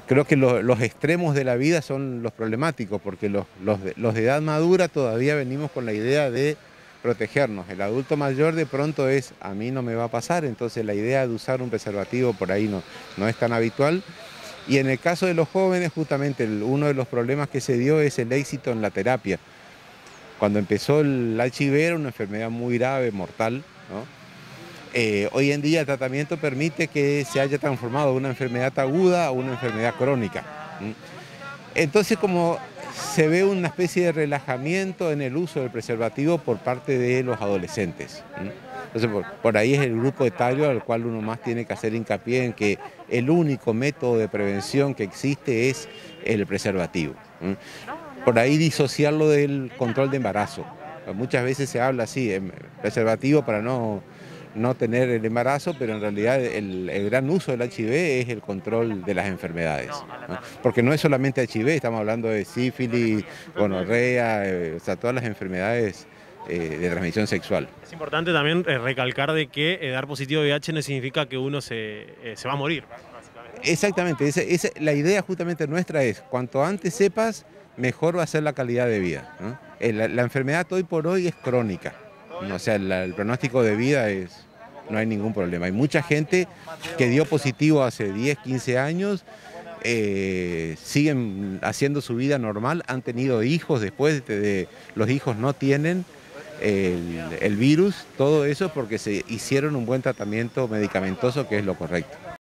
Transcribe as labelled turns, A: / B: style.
A: Creo que los extremos de la vida son los problemáticos, porque los de edad madura todavía venimos con la idea de protegernos. El adulto mayor de pronto es, a mí no me va a pasar, entonces la idea de usar un preservativo por ahí no es tan habitual. Y en el caso de los jóvenes, justamente uno de los problemas que se dio es el éxito en la terapia. Cuando empezó el HIV era una enfermedad muy grave, mortal, ¿no? Hoy en día el tratamiento permite que se haya transformado de una enfermedad aguda a una enfermedad crónica. Entonces, como se ve una especie de relajamiento en el uso del preservativo por parte de los adolescentes. Entonces, por ahí es el grupo etario al cual uno más tiene que hacer hincapié en que el único método de prevención que existe es el preservativo. Por ahí disociarlo del control de embarazo. Muchas veces se habla así, preservativo para no tener el embarazo, pero en realidad el gran uso del HIV es el control de las enfermedades, ¿no? Porque no es solamente HIV, estamos hablando de sífilis, gonorrea, o sea, todas las enfermedades de transmisión sexual.
B: Es importante también recalcar de que dar positivo VIH no significa que uno se va a morir, básicamente.
A: Exactamente, la idea justamente nuestra es, cuanto antes sepas, mejor va a ser la calidad de vida, ¿no? La enfermedad hoy por hoy es crónica, ¿no? O sea, el pronóstico de vida no hay ningún problema. Hay mucha gente que dio positivo hace 10, 15 años, siguen haciendo su vida normal, han tenido hijos después, los hijos no tienen el virus, todo eso porque se hicieron un buen tratamiento medicamentoso, que es lo correcto.